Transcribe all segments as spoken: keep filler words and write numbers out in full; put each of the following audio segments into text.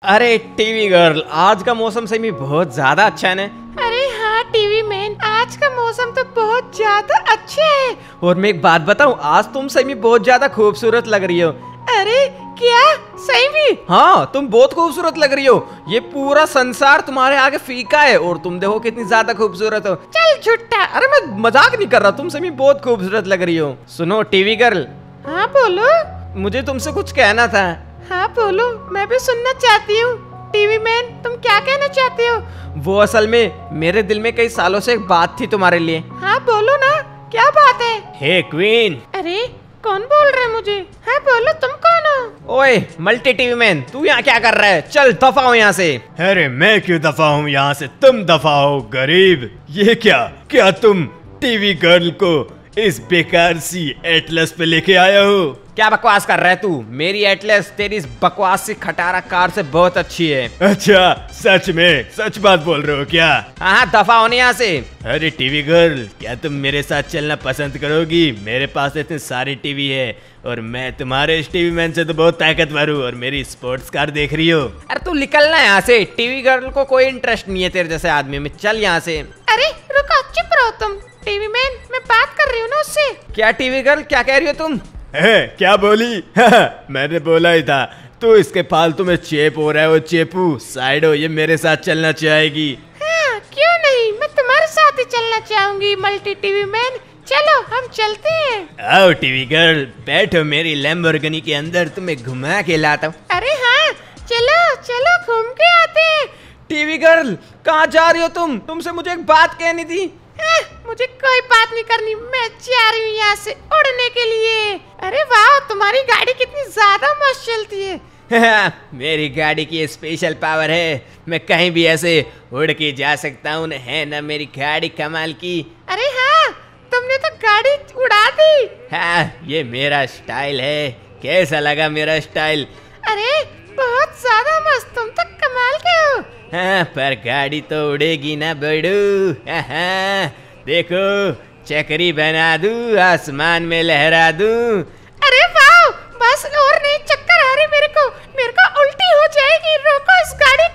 अरे TV girl, आज का मौसम सही में बहुत ज्यादा अच्छा है ना। अरे हाँ टीवी मैन, आज का मौसम तो बहुत ज्यादा अच्छा है। और मैं एक बात बताऊं, आज तुम सही में बहुत ज्यादा खूबसूरत लग रही हो। अरे क्या सही में? हाँ, तुम बहुत खूबसूरत लग रही हो। ये पूरा संसार तुम्हारे आगे फीका है और तुम देखो कितनी ज्यादा खूबसूरत हो। चल झूठा। अरे मैं मजाक नहीं कर रहा, तुम सही में बहुत खूबसूरत लग रही हो। सुनो टीवी गर्ल। हाँ बोलो। मुझे तुमसे कुछ कहना था। हाँ बोलो, मैं भी सुनना चाहती हूँ। टीवी मैन, तुम क्या कहना चाहते हो? वो असल में मेरे दिल में कई सालों से एक बात थी तुम्हारे लिए। हाँ बोलो ना, क्या बात है? Hey queen. अरे कौन बोल रहा है मुझे? हाँ बोलो, तुम कौन हो? ओए मल्टी टीवी मैन, तू यहाँ क्या कर रहा है? चल दफा हो यहाँ से। अरे मैं क्यों दफा हूँ यहाँ से, तुम दफा हो गरीब। ये क्या क्या तुम टीवी गर्ल को इस बेकार सी एटलस पे लेके आया हो? क्या बकवास कर रहा है तू? मेरी एटलस तेरी इस बकवास सी खटारा कार से बहुत अच्छी है। अच्छा सच में, सच बात बोल रहे हो क्या? हाँ दफा होने यहाँ से। अरे टीवी गर्ल, क्या तुम मेरे साथ चलना पसंद करोगी? मेरे पास इतने सारे टीवी है और मैं तुम्हारे इस टीवी मैन से तो बहुत ताकतवर हूँ। और मेरी स्पोर्ट्स कार देख रही हो? अरे तू निकलना यहाँ से। टीवी गर्ल को कोई इंटरेस्ट नहीं है तेरे जैसे आदमी में। चल यहाँ से। अरे रुको, चुप रहो तुम। टीवी मैन, मैं बात कर रही हूँ ना उससे। क्या टीवी गर्ल, क्या कह रही हो तुम? है, क्या बोली? मैंने बोला ही था। तो इसके फालतू में चेप हो रहा है वो चेपू। साइड हो, ये मेरे साथ चलना चाहेगी। हाँ क्यों नहीं, मैं तुम्हारे साथ ही चलना चाहूंगी मल्टी टीवी मैन। चलो हम चलते हैं। आओ टीवी गर्ल, बैठो मेरी लैम्बोर्गिनी के अंदर, तुम्हें घुमा के लाता हूँ। अरे हाँ चलो चलो, घूम के आते हैं। टीवी गर्ल कहाँ जा रही हो तुम? तुमसे मुझे एक बात कहनी थी। हाँ, मुझे कोई बात नहीं करनी, मैं जा रही हूँ यहाँ से उड़ने के लिए। अरे वाह, तुम्हारी गाड़ी कितनी ज्यादा मस्त चलती है। मेरी गाड़ी की स्पेशल पावर है, मैं कहीं भी ऐसे उड़ के जा सकता हूँ, है ना मेरी गाड़ी कमाल की। अरे हाँ, तुमने तो गाड़ी उड़ा दी। हाँ, ये मेरा स्टाइल है। कैसा लगा मेरा स्टाइल? अरे बहुत ज्यादा मस्त, तुम तो कमाल के हो। हाँ, पर गाड़ी तो उड़ेगी ना बड़ू। हाँ, देखो चक्री बना दूं, आसमान में लहरा दूं। अरे वाह, बस और नहीं, चक्कर आ रही मेरे को, मेरे को उल्टी हो जाएगी। रोको इस गाड़ी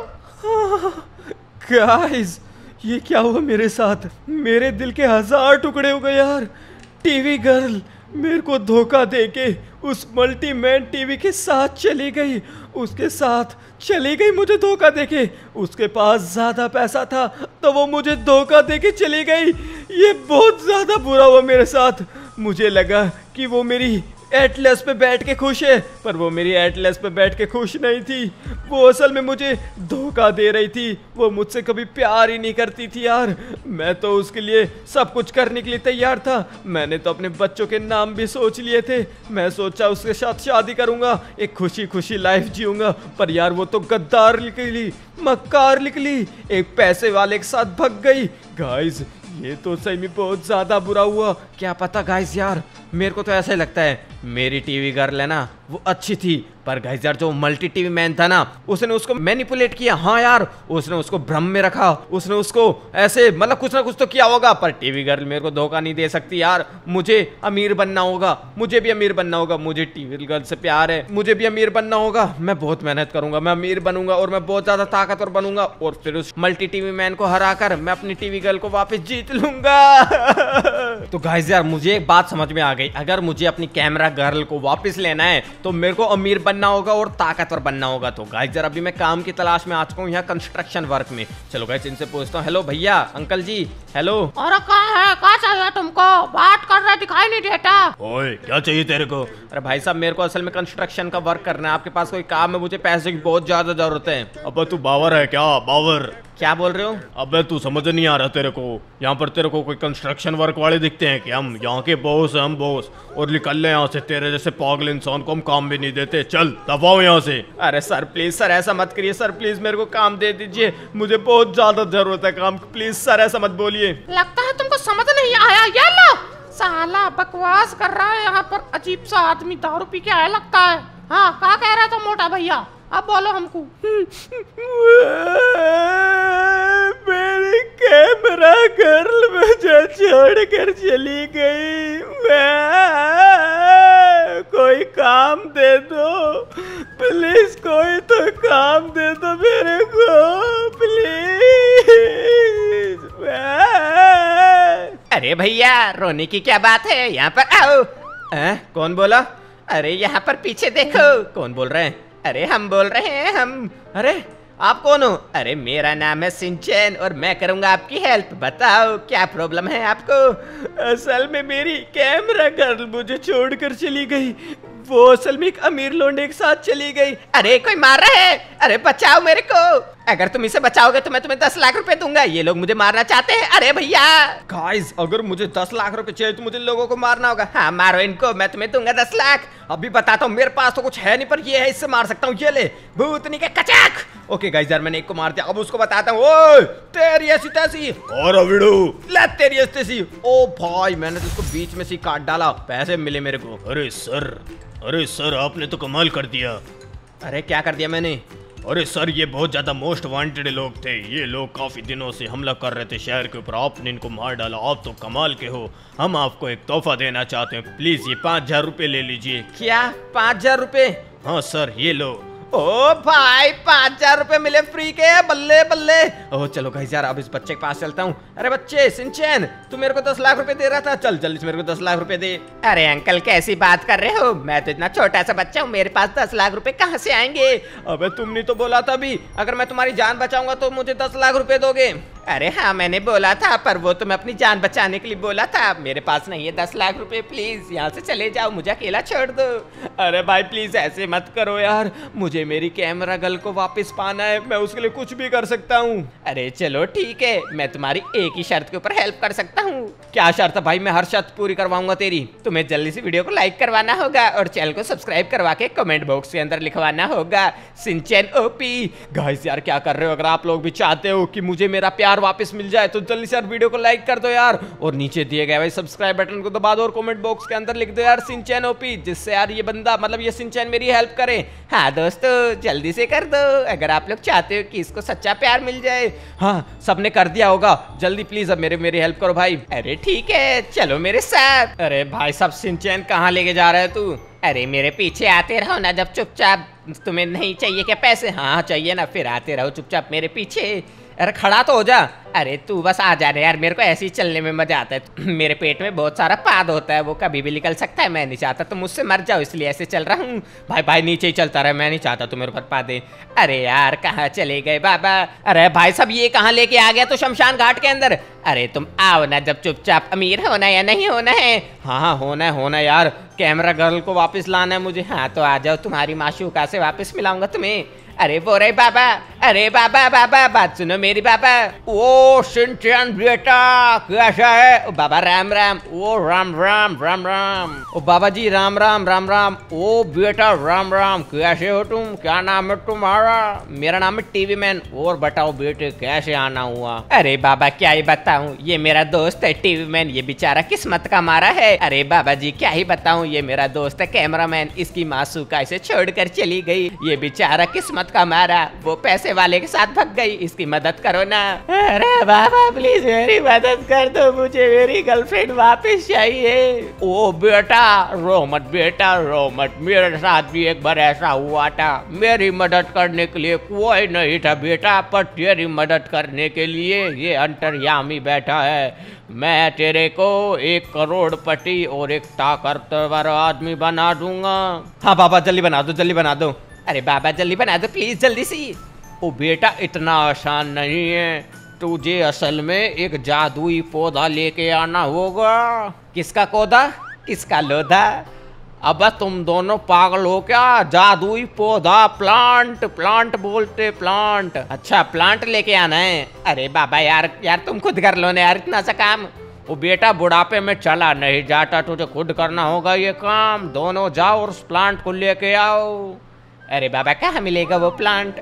को। गाइस, ये क्या हुआ मेरे साथ? मेरे दिल के हजार टुकड़े हो गए यार। टीवी गर्ल मेरे को धोखा देके उस मल्टी मैन टीवी के साथ चली गई। उसके साथ चली गई मुझे धोखा देके। उसके पास ज्यादा पैसा था तो वो मुझे धोखा देके चली गई। ये बहुत ज्यादा बुरा हुआ मेरे साथ। मुझे लगा कि वो मेरी एटलस पे बैठ के खुश है, पर वो मेरी एटलस पे बैठ के खुश नहीं थी। वो असल में मुझे धोखा दे रही थी। वो मुझसे कभी प्यार ही नहीं करती थी यार। मैं तो उसके लिए सब कुछ करने के लिए तैयार था। मैंने तो अपने बच्चों के नाम भी सोच लिए थे। मैं सोचा उसके साथ शादी करूंगा, एक खुशी खुशी लाइफ जीऊंगा। पर यार वो तो गद्दार निकली, मक्कार निकली, एक पैसे वाले के साथ भग गई। गाइस ये तो सही में बहुत ज्यादा बुरा हुआ। क्या पता गाइस यार, मेरे को तो ऐसा ही लगता है मेरी टीवी गर्ल है ना, वो अच्छी थी। पर गाइस यार, जो मल्टी टीवी मैन था ना, उसने उसको मैनिपुलेट किया। हाँ यार, उसने उसको भ्रम में रखा। उसने उसको ऐसे मतलब कुछ ना कुछ तो किया होगा। पर टीवी गर्ल मेरे को धोखा नहीं दे सकती यार। मुझे अमीर बनना होगा, मुझे भी अमीर बनना होगा। मुझे टीवी गर्ल से प्यार है, मुझे भी अमीर बनना होगा। मैं बहुत मेहनत करूंगा, मैं अमीर बनूंगा और मैं बहुत ज्यादा ताकतवर बनूंगा। और फिर उस मल्टी टीवी मैन को हराकर मैं अपनी टीवी गर्ल को वापस जीत लूंगा। तो गाइस यार, मुझे एक बात समझ में आ गई। अगर मुझे अपनी कैमरा गर्ल को वापस लेना है तो मेरे को अमीर बनना होगा और ताकतवर बनना होगा। तो गाइस यार, अभी मैं काम की तलाश में आ चुका हूँ यहाँ कंस्ट्रक्शन वर्क में। चलो गाइस, इनसे पूछता हूँ। हेलो भैया, अंकल जी, हेलो। और कहाँ है, कहाँ चाहिए तुमको? बात कर रहा दिखाई नहीं देता। ओए क्या चाहिए तेरे को? अरे भाई साहब, मेरे को असल में कंस्ट्रक्शन का वर्क करना है। आपके पास कोई काम है? मुझे पैसे की बहुत ज्यादा जरूरत है। अब तू बावर है क्या? बावर? क्या बोल रहे हो? अबे तू समझ नहीं आ रहा तेरे को? यहाँ पर तेरे को कोई कंस्ट्रक्शन वर्क वाले दिखते हैं कि हम यहाँ के बॉस हैं, हम बॉस। और निकल ले यहाँ से, तेरे जैसे पागल इंसान को हम काम भी नहीं देते। चल दबाओ यहाँ से। अरे सर प्लीज सर, ऐसा मत करिए सर, प्लीज मेरे को काम दे दीजिए। मुझे बहुत ज्यादा जरूरत है काम, प्लीज सर ऐसा मत बोलिए। लगता है तुमको समझ नहीं आया। ये लो, साला बकवास कर रहा है यहाँ पर। अजीब सा आदमी, दारू पी के आया लगता है। हाँ, क्या कह रहा था मोटा भैया? अब बोलो हमको। मेरी कैमरा गर्ल मुझे छोड़ कर चली गई। कोई काम दे दो, प्लीज कोई तो काम दे दो मेरे को, प्लीज। अरे भैया रोने की क्या बात है, यहाँ पर आओ। आ, कौन बोला? अरे यहाँ पर पीछे देखो। कौन बोल रहे हैं? अरे हम बोल रहे हैं हम। अरे आप कौन हो? अरे मेरा नाम है सिंचन और मैं करूंगा आपकी हेल्प। बताओ क्या प्रॉब्लम है आपको? असल में मेरी कैमरा गर्ल मुझे छोड़कर चली गई। वो असल में एक अमीर लोंडे के साथ चली गई। अरे कोई मार रहा है, अरे बचाओ मेरे को। अगर तुम इसे बचाओगे तो मैं तुम्हें दस लाख रुपए दूंगा। ये लोग मुझे मारना चाहते हैं। अरे भैया गाइस, अगर मुझे दस लाख रुपए चाहिए तो मुझे लोगों को मारना होगा। हाँ मारो इनको, मैं तुम्हें दूंगा दस लाख। अभी बताता हूँ, मेरे पास तो कुछ है नहीं पर ये है, इससे मार सकता हूँ। ये ले भूतनी के कचाक। ओके गाइस यार, मैंने एक को मार दिया, अब उसको बताता हूँ। ओए तेरी ऐसी तैसी और अविड़ू ले तेरी ऐसी तैसी। ओ भाई मैंने तो उसको बीच में से काट डाला, पैसे मिले मेरे को। अरे सर, अरे सर आपने तो कमाल कर दिया। अरे क्या कर दिया मैंने? अरे सर ये बहुत ज्यादा मोस्ट वांटेड लोग थे। ये लोग काफी दिनों से हमला कर रहे थे शहर के ऊपर, आपने इनको मार डाला। आप तो कमाल के हो। हम आपको एक तोहफा देना चाहते हैं, प्लीज ये पाँच हजार रुपए ले लीजिए। क्या पाँच हजार रुपए? हाँ सर ये लो। ओ भाई पाँच हजार रुपए मिले फ्री के, बल्ले बल्ले। ओह चलो गाइस यार, अब इस बच्चे के पास चलता हूँ। अरे बच्चे सिंचन, तू मेरे को दस लाख रुपए दे रहा था, चल जल्दी से मेरे को दस लाख रुपए दे। अरे अंकल कैसी बात कर रहे हो, मैं तो इतना छोटा सा बच्चा हूँ, मेरे पास दस लाख रुपए कहाँ से आएंगे? अबे तुमने तो बोला था अभी, अगर मैं तुम्हारी जान बचाऊंगा तो मुझे दस लाख रुपए दोगे। अरे हाँ मैंने बोला था, पर वो तो मैं अपनी जान बचाने के लिए बोला था। मेरे पास नहीं है दस लाख रुपए, प्लीज यहाँ से चले जाओ, मुझे अकेला छोड़ दो। अरे भाई प्लीज ऐसे मत करो यार, मुझे मेरी कैमरा गर्ल को वापस पाना है, मैं उसके लिए कुछ भी कर सकता हूँ। अरे चलो ठीक है, मैं तुम्हारी एक ही शर्त के ऊपर हेल्प कर सकता हूँ। क्या शर्त है भाई? मैं हर शर्त पूरी करवाऊंगा तेरी। तुम्हें जल्दी से वीडियो को लाइक करवाना होगा और चैनल को सब्सक्राइब करवा के कमेंट बॉक्स के अंदर लिखवाना होगा सिंचन ओपी। गाइस यार क्या कर रहे हो? अगर आप लोग भी चाहते हो कि मुझे मेरा प्यार वापस मिल जाए तो जल्दी से यार वीडियो को लाइक कर दो यार, और नीचे दिए गए भाई सब्सक्राइब बटन को दबा दो और कमेंट बॉक्स के अंदर लिख दो यार सिंचन ओपी, जिससे यार ये बंदा मतलब ये सिंचन मेरी हेल्प करे। हाँ दोस्तों जल्दी से कर दो अगर आप लोग चाहते हो कि इसको सच्चा प्यार मिल जाए। हाँ सबने कर दिया होगा, जल्दी प्लीज अब मेरे मेरी हेल्प करो भाई। अरे ठीक है चलो मेरे साथ। अरे भाई सब सिंचन कहाँ लेके जा रहा है तू? अरे मेरे पीछे आते रहो ना, जब चुपचाप। तुम्हें नहीं चाहिए क्या पैसे? हाँ चाहिए ना, फिर आते रहो चुपचाप मेरे पीछे। अरे खड़ा तो हो जा। अरे तू बस आ जा रहे यार, मेरे को ऐसे ही चलने में मजा आता है। मेरे पेट में बहुत सारा पाद होता है, वो कभी भी निकल सकता है, मैं नहीं चाहता तुम मुझसे मर जाओ, इसलिए ऐसे चल रहा हूँ। भाई भाई नीचे ही चलता रहे, मैं नहीं चाहता तुम मेरे ऊपर पा दे। अरे यार कहाँ चले गए बाबा? अरे भाई सब ये कहाँ लेके आ गया तो शमशान घाट के अंदर? अरे तुम आओ ना, जब चुपचाप। अमीर होना या नहीं होना है? हाँ हाँ होना है होना है यार, कैमरा गर्ल को वापस लाना है मुझे। हाँ तो आ जाओ, तुम्हारी माशूका से वापस मिलाऊंगा तुम्हें। अरे वो रे बाबा, अरे बाबा बाबा बात सुनो मेरी बाबा। ओ सिंचन बेटा कैसा है? ओ बाबा राम राम। ओ राम राम राम राम। ओ बाबा जी राम राम राम राम। ओ बेटा राम राम, कैसे हो तुम? क्या नाम है तुम्हारा? मेरा नाम है टीवी मैन। और बताओ बेटे कैसे आना हुआ? अरे बाबा क्या ही बताऊं, ये मेरा दोस्त है टीवी मैन, ये बेचारा किस्मत का मारा है। अरे बाबा जी क्या ही बताऊं, ये मेरा दोस्त है कैमरा मैन, इसकी मासूका इसे छोड़कर चली गई। ये बेचारा किस्मत का मारा, वो पैसे वाले के साथ भाग गई, इसकी मदद करो ना। अरे बाबा प्लीज मेरी मदद कर दो, मुझे मेरी गर्लफ्रेंड वापस चाहिए। ओ बेटा रो मत बेटा रो मत, मेरे साथ भी एक बार ऐसा हुआ था। मेरी मदद करने के लिए कोई नहीं था बेटा, पर तेरी मदद करने के लिए ये अंतर्यामी बैठा है। मैं तेरे को एक करोड़पति और एक ताकतवर आदमी बना दूंगा। हाँ बाबा जल्दी बना दो जल्दी बना दो। अरे बाबा जल्दी बना दो प्लीज, जल्दी सी। ओ बेटा इतना आसान नहीं है, तुझे असल में एक जादुई पौधा लेके आना होगा। किसका पौधा? किसका लोधा? अब तुम दोनों पागल हो क्या? जादुई पौधा, प्लांट प्लांट बोलते प्लांट। अच्छा प्लांट लेके आना है? अरे बाबा यार यार तुम खुद कर लो ना यार इतना सा काम। वो बेटा बुढ़ापे में चला नहीं जाता, तुझे खुद करना होगा ये काम। दोनों जाओ और उस प्लांट को लेके आओ। अरे बाबा कहाँ मिलेगा वो प्लांट?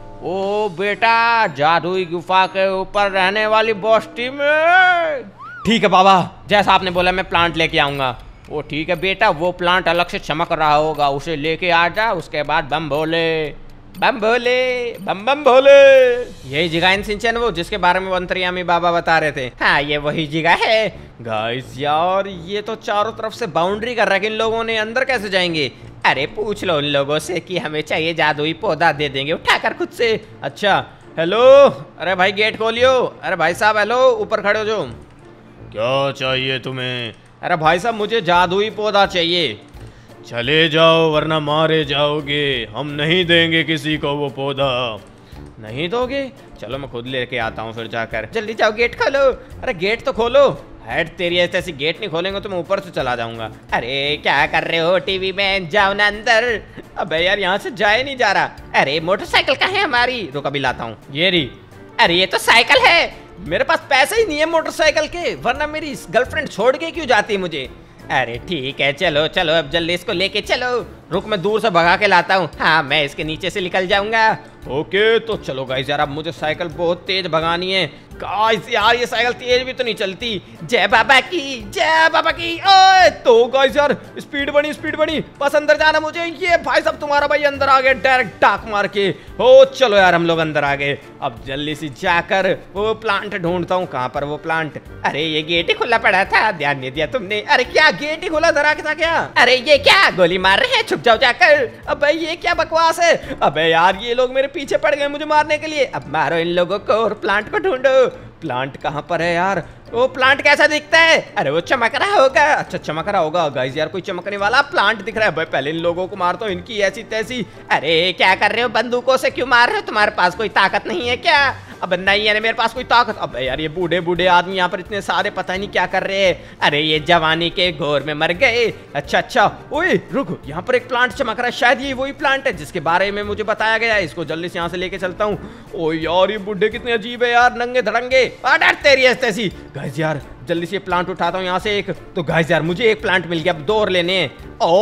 ओ बेटा जादुई गुफा के ऊपर रहने वाली बस्ती में। ठीक है बाबा, जैसा आपने बोला मैं प्लांट लेके आऊंगा। वो ठीक है बेटा, वो प्लांट अलग से चमक रहा होगा, उसे लेके आ जा। उसके बाद बम भोले बम भोले बम बम भोले। यही जगह इन सिंचन वो जिसके बारे में अंतर्यामी बाबा बता रहे थे। हाँ ये वही जगह है। गाइस यार ये तो चारों तरफ से बाउंड्री कर रखा है, इन लोगों ने अंदर कैसे जाएंगे? अरे पूछ लो उन लोगों से कि हमें चाहिए जादुई पौधा, दे देंगे उठाकर खुद से। अच्छा हेलो, अरे भाई गेट खोलियो। अरे भाई साहब हेलो, ऊपर खड़े हो जो। क्या चाहिए तुम्हें? अरे भाई साहब मुझे जादुई पौधा चाहिए। चले जाओ वरना मारे जाओगे, हम नहीं देंगे किसी को वो पौधा। नहीं दोगे? चलो मैं खुद लेके आता हूँ फिर जाकर। जल्दी जाओ गेट खोलो। अरे गेट तो खोलो। हेड तेरी ऐसे ऐसी गेट नहीं खोलेंगे तो मैं ऊपर से चला जाऊंगा। अरे क्या कर रहे हो टीवी मैन, जाओ ना अंदर। अबे यार यहाँ से जाए नहीं जा रहा। अरे मोटरसाइकिल कहाँ है हमारी, रुक अभी लाता हूँ। ये रही। अरे ये तो साइकिल है। मेरे पास पैसे ही नहीं है मोटरसाइकिल के, वरना मेरी गर्लफ्रेंड छोड़ के क्यों जाती मुझे। अरे ठीक है चलो चलो अब जल्दी इसको लेके चलो। रुक मैं दूर से भगा के लाता हूँ। हाँ मैं इसके नीचे से निकल जाऊंगा। ओके तो चलो गाइस यार, अब मुझे साइकिल बहुत तेज भगानी है। गाइस यार ये साइकिल तेज भी तो नहीं चलती। जय बाबा की, जय बाबा की। ओए तो गाइस यार स्पीड बनी स्पीड बनी, बस अंदर जाना मुझे। ये भाई साहब तुम्हारा भाई अंदर आ गया डायरेक्ट डाक मार के। ओ चलो यार हम लोग अंदर आ गए। अब जल्दी से जाकर वो प्लांट ढूंढता हूँ। कहाँ पर वो प्लांट? अरे ये गेट ही खुला पड़ा था, ध्यान नहीं दिया तुमने। अरे क्या गेट ही खुला धरा के था क्या? अरे ये क्या गोली मार रहे हैं, छुप जाओ जाकर। अबे ये क्या बकवास है? अबे यार ये लोग मेरे पीछे पड़ गए मुझे मारने के लिए। अब मारो इन लोगों को और प्लांट को ढूंढो। प्लांट कहाँ पर है यार? वो प्लांट कैसा दिखता है? अरे वो चमक रहा होगा। अच्छा चमक रहा होगा गाइस यार, कोई चमकने वाला प्लांट दिख रहा है। भाई पहले इन लोगों को मारता हूँ, इनकी ऐसी तैसी। अरे क्या कर रहे हो, बंदूकों से क्यों मार रहे हो? तुम्हारे पास कोई ताकत नहीं है क्या? अब नहीं है मेरे पास कोई ताकत। अब यार ये बूढ़े बूढ़े आदमी यहाँ पर इतने सारे पता नहीं क्या कर रहे हैं। अरे ये जवानी के घोर में मर गए। अच्छा अच्छा ओए रुक, यहाँ पर एक प्लांट चमक रहा है, शायद ये वही प्लांट है जिसके बारे में मुझे बताया गया है। इसको जल्दी से यहाँ से लेके चलता हूँ। ओ यार ये बूढ़े कितने अजीब है यार, नंगे धड़ंगे। डर तेरी ऐसी। गाइस यार जल्दी से प्लांट उठाता हूँ यहाँ से एक। तो गाइस यार मुझे एक प्लांट मिल गया, अब दो और लेने हैं।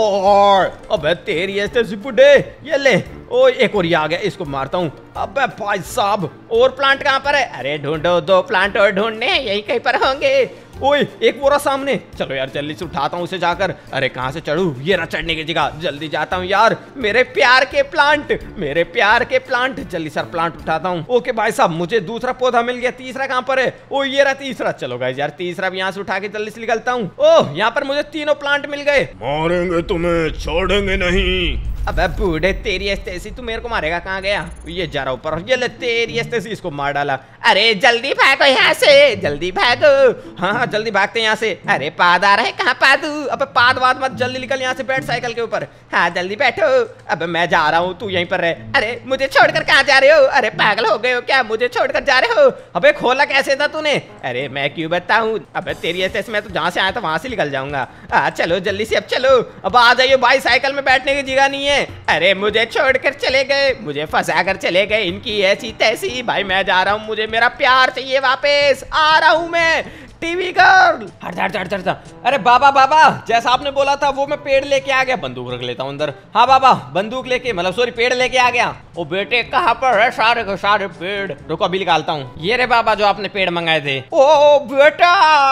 और अबे तेरी ऐसे बुड्ढे, ये ले। ओ एक और ये आ गया, इसको मारता हूँ। अबे भाई साहब और प्लांट कहाँ पर है? अरे ढूंढो, दो प्लांट और ढूंढने हैं, यही कहीं पर होंगे। ओए एक बोरा सामने। चलो यार जल्दी से उठाता हूँ उसे जाकर। अरे कहाँ से चढ़ू? ये रहा चढ़ने की जगह। जल्दी जाता हूँ यार। मेरे प्यार के प्लांट, मेरे प्यार के प्लांट। जल्दी सर प्लांट उठाता हूँ। ओके भाई साहब मुझे दूसरा पौधा मिल गया। तीसरा कहाँ पर है? ओ ये रहा तीसरा। चलो गाइस यार तीसरा भी यहाँ से उठा के जल्दी से निकलता हूँ। ओह यहाँ पर मुझे तीनों प्लांट मिल गए। मारेंगे तुम्हें, छोड़ेंगे नहीं। अबे बूढ़े तेरी ऐसी, तू मेरे को मारेगा? कहाँ गया? ये जा रहा ऊपर। ये ले तेरी ऐसी, इसको मार डाला। अरे जल्दी भागो यहाँ से, जल्दी भागो। हाँ हाँ जल्दी भागते हैं यहाँ से। अरे पाद आ रहा है, कहाँ पादू? अबे पाद वाद मत, जल्दी निकल यहाँ से, बैठ साइकिल के ऊपर। हाँ जल्दी बैठो। अबे मैं जा रहा हूँ, तू यहीं पर रह। अरे मुझे छोड़कर कहाँ जा रहे हो? अरे पागल हो गए हो क्या, मुझे छोड़कर जा रहे हो? अबे खोला कैसे था तूने? अरे मैं क्यों बताऊँ? अबे तेरी ऐसे, मैं तो जहाँ से आया था वहां से निकल जाऊंगा। आ, चलो जल्दी से अब चलो। अब आ जाइए भाई, साइकिल में बैठने की जगह नहीं है। अरे मुझे छोड़कर चले गए, मुझे फंसा कर चले गए, इनकी ऐसी तैसी। भाई मैं जा रहा हूँ, मुझे मेरा प्यार चाहिए वापस। आ रहा हूँ मैं टीवी गर्ल। हट हट हट हट। अरे बाबा बाबा जैसा आपने बोला था वो मैं पेड़ लेके आ गया। बंदूक रख लेता हूँ अंदर। हाँ बाबा बंदूक लेके, मतलब सॉरी पेड़ लेके आ गया। ओ बेटे कहाँ पर है सारे के सारे पेड़? रुको अभी निकालता हूँ। ये रे बाबा जो आपने पेड़ मंगाए थे। ओ बेटा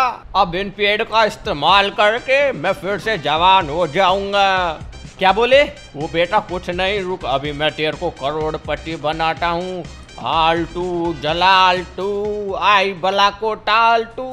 अब इन पेड़ का इस्तेमाल करके मैं फिर से जवान हो जाऊंगा। क्या बोले? वो बेटा कुछ नहीं, रुक अभी मैं तेरे को करोड़पति बनाता हूँ। आलटू जलालटू आई बला को टालटू,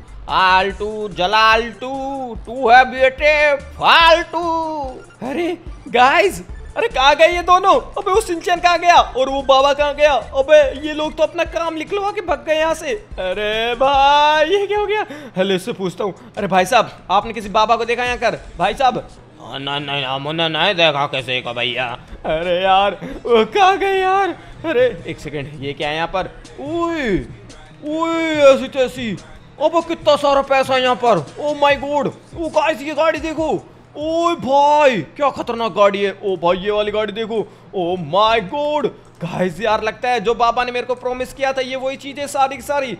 आलटू जलालटू तू है बेटे फालतू। अरे गाइस, अरे कहाँ गए ये दोनों? अबे वो सिंचन कहाँ गया और वो बाबा कहाँ गया? अबे ये लोग तो अपना काम निकलवा के भाग गए यहाँ से। अरे भाई ये क्या हो गया? हेलो इससे पूछता हूँ। अरे भाई साहब आपने किसी बाबा को देखा यहाँ कर? भाई साहब नहीं नहीं हमने नहीं देखा किसी को भैया। अरे यार वो कहाँ गए यार? अरे एक सेकंड, ये क्या है यहाँ पर? ओए ओए ऐसी तैसी। अब कितना सारा पैसा है यहाँ पर। Oh my god, oh guys ये गाड़ी देखो। ओए भाई क्या खतरनाक गाड़ी है। ओ भाई ये वाली गाड़ी देखो। ओ माय गॉड गाइस यार लगता है जो बाबा ने मेरे को प्रॉमिस किया था ये वही चीजें सारी की सारी।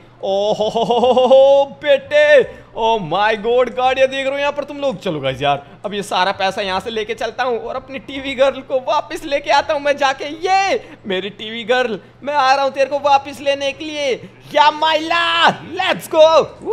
ओहो बेटे, ओ माय गॉड गाड़ियां देख रहे हो यहाँ पर तुम लोग। चलो गाइस यार अब ये सारा पैसा यहाँ से लेके चलता हूँ और अपनी टीवी गर्ल को वापस लेके आता हूँ मैं जाके। ये मेरी टीवी गर्ल, मैं आ रहा हूँ तेरे को वापस लेने के लिए। या माइला लेट्स गो।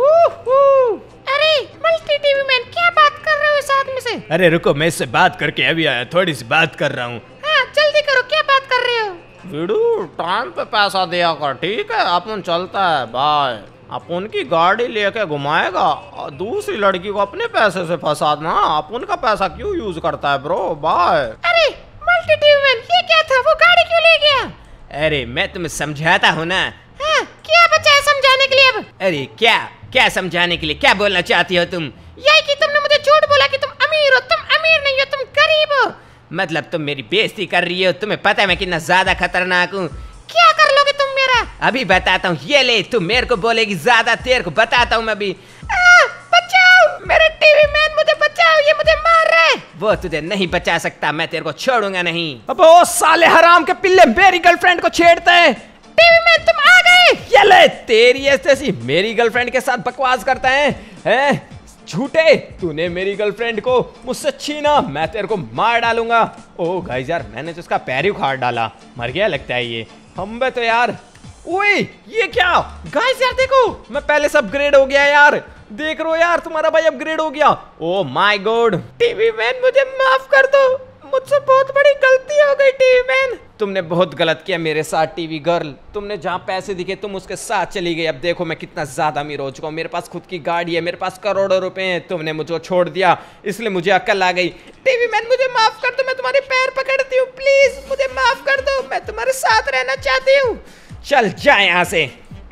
अरे मल्टी टीवी मैन क्या बात कर रहे हो इस आदमी से? अरे रुको मैं इससे बात करके अभी आया, थोड़ी सी बात कर रहा हूँ। हाँ जल्दी करो, क्या बात कर रहे हो? वीडू टाइम पे पैसा दिया कर, ठीक है? अपन चलता है, बाय। आप उनकी गाड़ी लेके घुमाएगा और दूसरी लड़की को अपने पैसे से फंसाना, आप उनका पैसा क्यों यूज करता है ब्रो? बाय। अरे मल्टी टीवी मैन, ये क्या था? वो गाड़ी क्यों ले गया? अरे मैं तुम्हें समझाता हूँ ना। हाँ, क्या बचा है समझाने के लिए अब? अरे क्या क्या समझाने के लिए, क्या बोलना चाहती हो तुम? यही कि तुमने मुझे झूठ बोला कि तुम अमीर हो। तुम अमीर नहीं हो, तुम गरीब हो। मतलब तुम मेरी बेइज्जती कर रही हो? तुम्हें पता है मैं कितना ज्यादा खतरनाक हूँ। क्या कर लोगे तुम मेरा? अभी बताता हूँ, ये ले। तुम मेरे को बोलेगी ज्यादा, तेरे को बताता हूँ मैं अभी। आ, बचाओ मेरे टीवी मैन, मुझे बचाओ, ये मुझे मार रहा है। वो तुझे नहीं बचा सकता, मैं तेरे को छोड़ूंगा नहीं। अब ओ साले हराम के पिल्ले मेरी गर्लफ्रेंड को छेड़ते हैं। टीवी मैन तुम आ गए। ये ले, तेरी ऐसी मेरी गर्लफ्रेंड के साथ बकवास करता है, हैं? झूठे, तूने मेरी गर्लफ्रेंड को मुझसे छीना, मैं तेरे को मार डालूंगा। ओ गाइस यार, मैंने तो इसका पैर ही उखाड़ डाला, मर गया लगता है ये। हम बे तो यार, ओए ये क्या गाइस यार, देखो मैं पहले से अपग्रेड हो गया यार। देख रहे हो यार, तुम्हारा भाई अपग्रेड हो गया। Oh my god. TV man मुझे माफ कर दो, मुझसे बहुत बड़ी गलती हो गई टीवी मैन। तुमने बहुत गलत किया मेरे साथ टीवी गर्ल। तुमने जहाँ पैसे दिखे तुम उसके साथ चली गई। अब देखो मैं कितना ज्यादा अमीर हो चुका हूँ, मेरे पास खुद की गाड़ी है, मेरे पास करोड़ों रुपए हैं। तुमने मुझे छोड़ दिया, इसलिए मुझे अक्ल आ गई। टीवी मैन मुझे माफ कर दो, मैं तुम्हारे पैर पकड़ती हूँ, प्लीज मुझे माफ कर दो, मैं तुम्हारे साथ रहना चाहती हूँ। चल जा यहाँ से।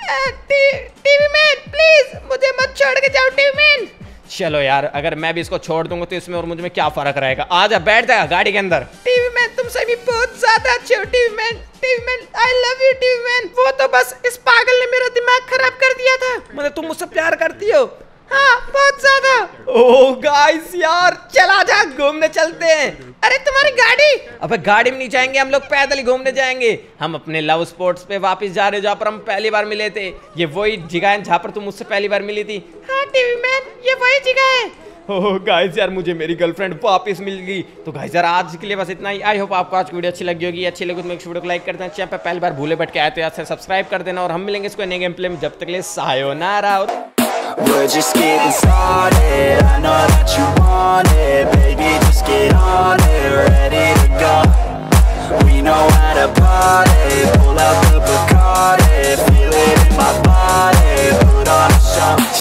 टीवी मैन प्लीज मुझे मत छोड़ के जाओ टीवी मैन। चलो यार, अगर मैं भी इसको छोड़ दूंगा तो इसमें और मुझ में क्या फर्क रहेगा। आजा बैठ जा गाड़ी के अंदर। टीवी मैन तुम सभी बहुत ज्यादा अच्छे हो TV man. TV man I love you TV man. वो तो बस इस पागल ने मेरा दिमाग खराब कर दिया था। मतलब तुम मुझसे प्यार करती हो? हाँ बहुत ज्यादा। ओह गाइस यार, चला जा घूमने चलते हैं। अरे तुम्हारी गाड़ी? अबे गाड़ी में नहीं जाएंगे हम लोग, पैदल ही घूमने जाएंगे। हम अपने लव स्पॉट्स पे वापस जा रहे हैं जहाँ पर हम पहली बार मिले थे। ये वही जगह है जहाँ पर तुम मुझसे पहली बार मिली थी। हाँ टीवी मैन ये वही जगह है। ओह गाइस यार, मुझे मेरी गर्लफ्रेंड वापस मिल गई। तो गाइस यार आज के लिए बस इतना ही। आई होप आपको आज की वीडियो अच्छी लगी होगी। अच्छी लगी तो मेरे वीडियो को लाइक कर देना। चैनल पे पहली बार भूले बैठ के आए तो याद से सब्सक्राइब कर देना। और हम मिलेंगे इसको नए गेम प्ले में, जब तक के लिए sayonara. We're just getting started. I know that you want it, baby. Just get on it, ready to go. We know how to party. Pull out the Bacardi.